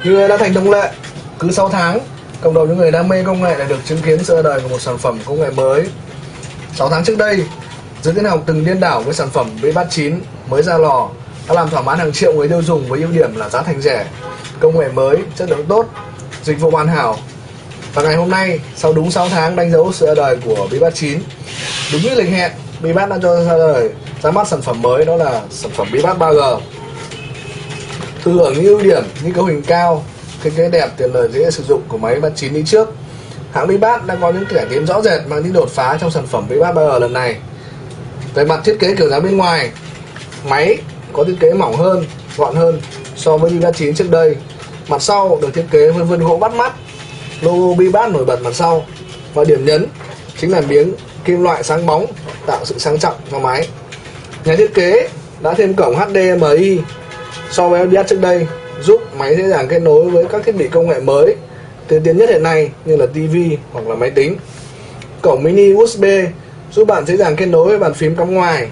Như đã thành thông lệ, cứ 6 tháng, cộng đồng những người đam mê công nghệ lại được chứng kiến sự ra đời của một sản phẩm công nghệ mới. 6 tháng trước đây, giới tiên học từng điên đảo với sản phẩm BeatBuds 9 mới ra lò đã làm thỏa mãn hàng triệu người tiêu dùng với ưu điểm là giá thành rẻ, công nghệ mới, chất lượng tốt, dịch vụ hoàn hảo. Và ngày hôm nay, sau đúng 6 tháng đánh dấu sự ra đời của BeatBuds 9, đúng như lịch hẹn, BeatBuds đã cho ra đời ra mắt sản phẩm mới, đó là sản phẩm BeatBuds 3G. Thừa hưởng những ưu điểm như cấu hình cao, thiết kế đẹp, tiện lợi dễ sử dụng của máy BeatBuds 9 đi trước, hãng BeatBuds đã có những cải tiến rõ rệt mang tính đột phá trong sản phẩm BeatBuds 3G lần này. Về mặt thiết kế kiểu dáng bên ngoài, máy có thiết kế mỏng hơn, gọn hơn so với BeatBuds 9 trước đây. Mặt sau được thiết kế với vân gỗ bắt mắt, logo BeatBuds nổi bật mặt sau, và điểm nhấn chính là miếng kim loại sáng bóng tạo sự sang trọng cho máy. Nhà thiết kế đã thêm cổng HDMI so với BeatBuds trước đây, giúp máy dễ dàng kết nối với các thiết bị công nghệ mới tiên tiến nhất hiện nay như là TV hoặc là máy tính. Cổng mini USB giúp bạn dễ dàng kết nối với bàn phím cắm ngoài.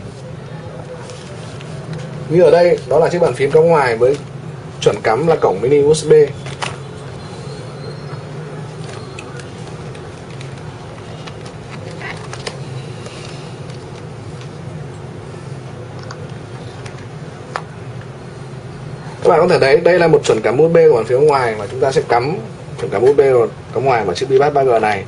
Như ở đây, đó là chiếc bàn phím cắm ngoài với chuẩn cắm là cổng mini USB. Các bạn có thể thấy đây là một chuẩn cắm USB của bàn phím ngoài mà chúng ta sẽ cắm chuẩn cắm USB cắm ngoài vào chiếc BeatBuds 3G này.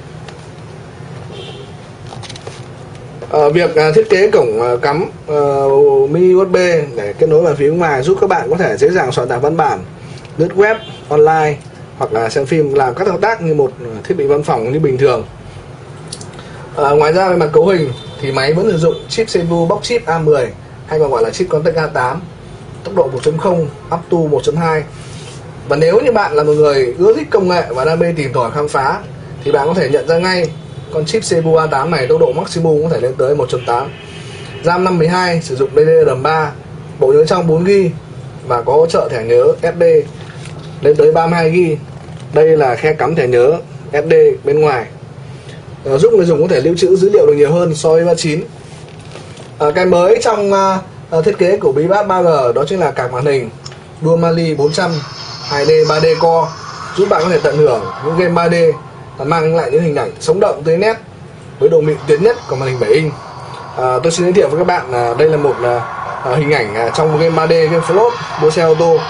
Việc thiết kế cổng cắm mini USB để kết nối bàn phím ngoài giúp các bạn có thể dễ dàng soạn tải văn bản, lướt web online hoặc là xem phim, làm các thao tác như một thiết bị văn phòng như bình thường. Ngoài ra về mặt cấu hình thì máy vẫn sử dụng chip CPU box chip A10 hay còn gọi là chip Cortex A8, tốc độ 1.0 up to 1.2. Và nếu như bạn là một người ưa thích công nghệ và đam mê tìm tòi khám phá thì bạn có thể nhận ra ngay con chip CPU A8 này tốc độ maximum có thể lên tới 1.8, RAM 512, sử dụng DDR3, bộ nhớ trong 4GB và có hỗ trợ thẻ nhớ SD lên tới 32GB. Đây là khe cắm thẻ nhớ SD bên ngoài, giúp người dùng có thể lưu trữ dữ liệu được nhiều hơn so với BeatBuds 9. Cái mới trong thiết kế của BeatBuds 3G đó chính là card màn hình Dual Mali 400 2D 3D Core, giúp bạn có thể tận hưởng những game 3D và mang lại những hình ảnh sống động tươi nét với độ mịn tiến nhất của màn hình 7 inch. Tôi xin giới thiệu với các bạn đây là một hình ảnh trong một game 3D, game float đua xe ô tô.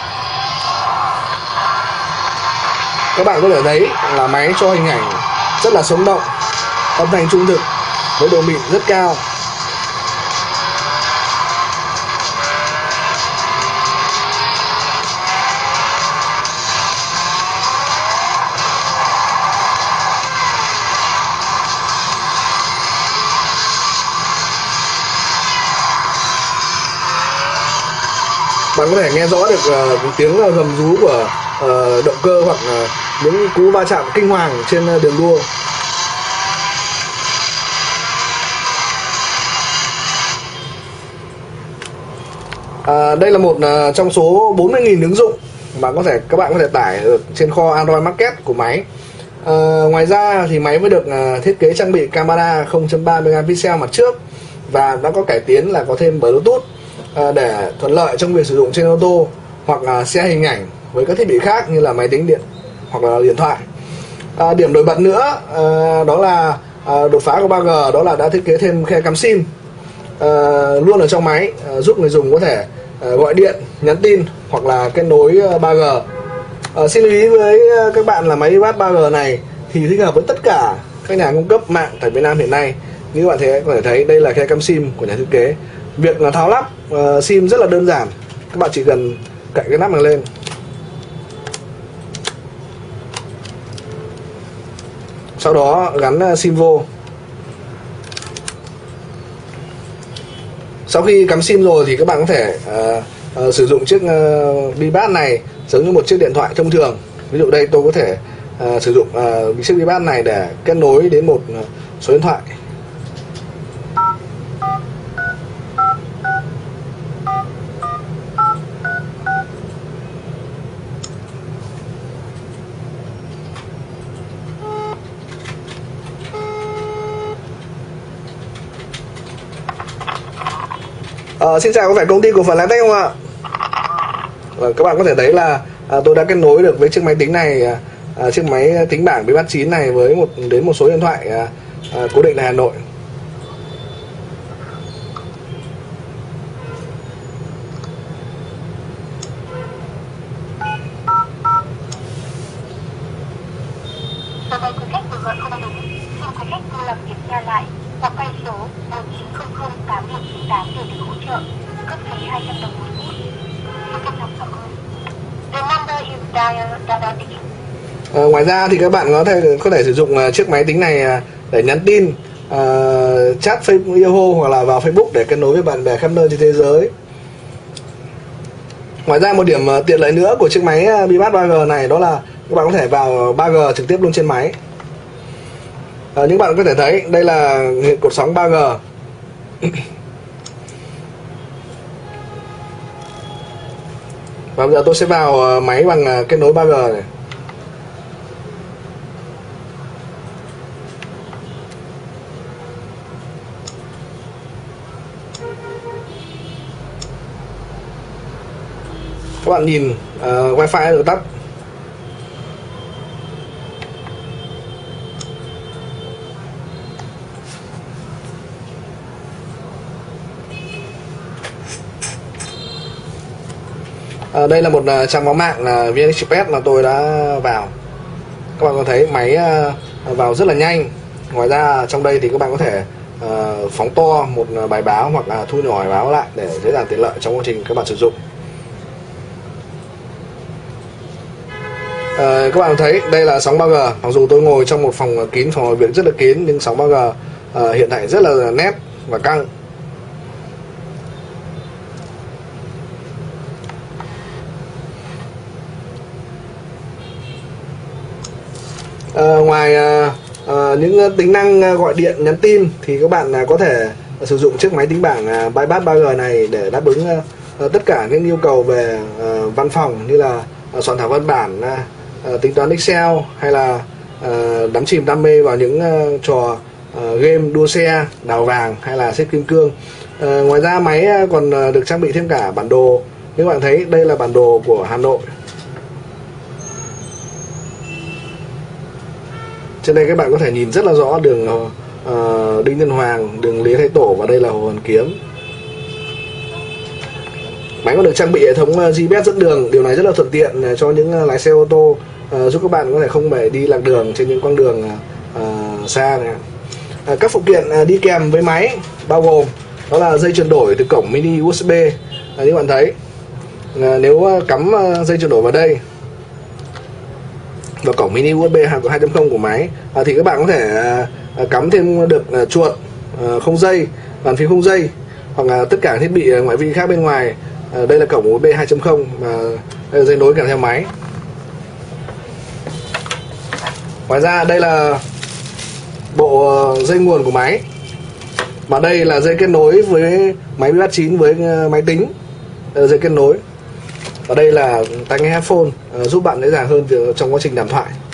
Các bạn có thể thấy là máy cho hình ảnh rất là sống động, âm thanh trung thực với độ mịn rất cao. Bạn có thể nghe rõ được tiếng gầm rú của động cơ hoặc những cú va chạm kinh hoàng trên đường đua. Đây là một trong số 40.000 ứng dụng mà các bạn có thể tải được trên kho Android Market của máy. Ngoài ra thì máy mới được thiết kế trang bị camera 0.3 megapixel mặt trước và đã có cải tiến là có thêm Bluetooth để thuận lợi trong việc sử dụng trên ô tô hoặc là share hình ảnh với các thiết bị khác như là máy tính điện hoặc là điện thoại. Điểm nổi bật nữa đó là đột phá của 3G, đó là đã thiết kế thêm khe cắm SIM luôn ở trong máy, giúp người dùng có thể gọi điện, nhắn tin hoặc là kết nối 3G. Xin lưu ý với các bạn là máy BeatBuds 3G này thì thích hợp với tất cả các nhà cung cấp mạng tại Việt Nam hiện nay. Như bạn có thể thấy đây là khe cắm SIM của nhà thiết kế. Việc tháo lắp SIM rất là đơn giản, các bạn chỉ cần cạy cái nắp này lên, sau đó gắn SIM vô. Sau khi cắm SIM rồi thì các bạn có thể sử dụng chiếc BeatBuds này giống như một chiếc điện thoại thông thường. Ví dụ đây tôi có thể sử dụng chiếc BeatBuds này để kết nối đến một số điện thoại. Xin chào, có phải công ty cổ phần Lái Tech không ạ? Các bạn có thể thấy là tôi đã kết nối được với chiếc máy tính này, chiếc máy tính bảng B39 này với một số điện thoại cố định tại Hà Nội. Quý khách vừa gọi không đúng, xin quý khách vui lòng kiểm tra lại hoặc quay số 19008198 để được hỗ trợ, cước phí 200 đồng một phút. Xin trân trọng cảm ơn. The number you dialed is Ngoài ra thì các bạn có thể sử dụng chiếc máy tính này để nhắn tin, chat Facebook, Yahoo hoặc là vào Facebook để kết nối với bạn bè khắp nơi trên thế giới. Ngoài ra một điểm tiện lợi nữa của chiếc máy BeBuds 3G này đó là các bạn có thể vào 3G trực tiếp luôn trên máy. Những bạn có thể thấy đây là cột sóng 3G. Và bây giờ tôi sẽ vào máy bằng kết nối 3G này. Các bạn nhìn Wi-Fi được tắt. Đây là một trang báo mạng VN Express mà tôi đã vào. Các bạn có thấy máy vào rất là nhanh. Ngoài ra trong đây thì các bạn có thể phóng to một bài báo hoặc là thu nhỏ bài báo lại để dễ dàng tiện lợi trong quá trình các bạn sử dụng. Các bạn thấy đây là sóng 3G. Mặc dù tôi ngồi trong một phòng kín, phòng làm việc rất là kín, nhưng sóng 3G hiện tại rất là nét và căng. Ngoài những tính năng gọi điện, nhắn tin thì các bạn có thể sử dụng chiếc máy tính bảng BeBuds 3G này để đáp ứng tất cả những yêu cầu về văn phòng như là soạn thảo văn bản, tính toán Excel hay là đắm chìm đam mê vào những trò game đua xe, đào vàng hay là xếp kim cương. Ngoài ra máy còn được trang bị thêm cả bản đồ. Như các bạn thấy đây là bản đồ của Hà Nội. Trên đây các bạn có thể nhìn rất là rõ đường Đinh Tiên Hoàng, đường Lý Thái Tổ và đây là Hồ Hoàn Kiếm. Máy còn được trang bị hệ thống GPS dẫn đường. Điều này rất là thuận tiện cho những lái xe ô tô, giúp các bạn có thể không phải đi lạc đường trên những con đường xa này. Các phụ kiện đi kèm với máy bao gồm đó là dây chuyển đổi từ cổng mini USB. Như các bạn thấy, nếu cắm dây chuyển đổi vào đây, vào cổng mini USB 2.0 của máy, thì các bạn có thể cắm thêm được chuột không dây, bàn phím không dây hoặc là tất cả thiết bị ngoại vi khác bên ngoài. Đây là cổng USB 2.0 mà đây là dây nối kèm theo máy. Ngoài ra đây là bộ dây nguồn của máy, và đây là dây kết nối với máy BeBuds 9 với máy tính. Đây là dây kết nối, và đây là tai nghe headphone giúp bạn dễ dàng hơn trong quá trình đàm thoại.